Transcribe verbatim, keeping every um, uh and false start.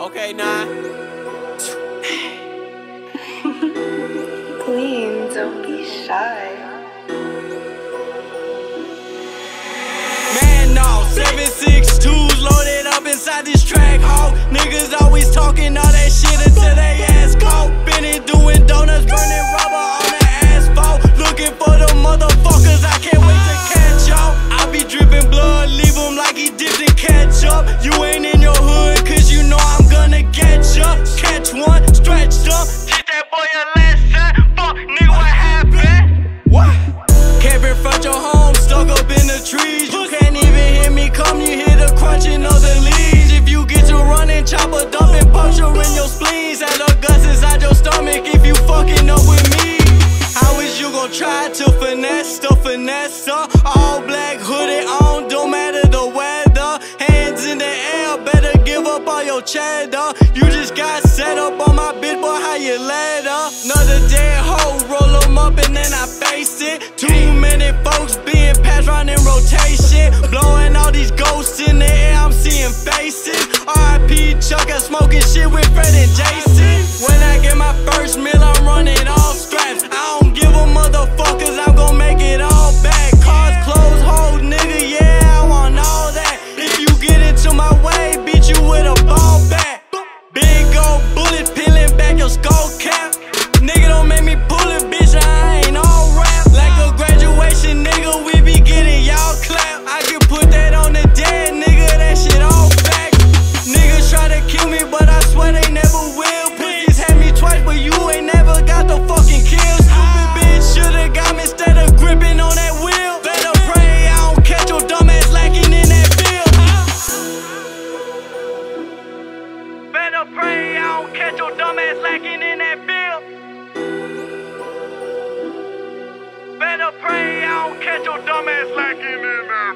Okay, nah. gLeam, don't be shy. Man, no, seven six twos loaded up inside this track hole. Niggas always talking all that shit until they ass cold. Been doing donuts, burning rubber on the asphalt. Looking for the motherfuckers, I can't wait to catch y'all. I be dripping blood, leave him like he dipped in ketchup. You ain't in your hood, cause you know I'm gonna get ya. Catch one, stretch up, teach that boy a lesson. Fuck, nigga, what happened? What? Can't confront your home, stuck up in the trees. You can't even hear me come, you hear the crunching of the leaves. If you get to running, chopper dumping, puncture in your spleens. Had the guts inside your stomach if you fucking up with me. How is you gon' try to finesse the finesser? All black hooded on, don't matter the weather. Hands in the air, better give up all your cheddar. You just got set up on my bitch, boy, how you let her? Another dead hoe, roll them up and then I face it. Too many folks being passed round in rotation. Blowing all these ghosts in the air, I'm seeing faces. R I P Chuck, I'm smoking shit with Fred and Jason. When I get my first meal, I'm running all scraps. I don't give a motherfuckers, I'm gon' make it all back. Cars, clothes, hold, nigga, yeah, I want all that. If you get into my way, beat you with a ball bat. Big old bullet peeling back your skull cap. Nigga, don't make me pull it, bitch, I ain't all rap. Like a graduation, nigga, we be getting y'all clap. I can put that on the dead, nigga, that shit all fact. Niggas try to kill me, but I swear they never will. Pussies had me twice, but you ain't never got the fucking kill. Stupid bitch should've got me instead of gripping on that wheel. Better pray I don't catch your dumb ass lacking in that field. Better pray I don't catch your dumb ass lacking in that field. Better pray I don't catch your dumb ass lacking in that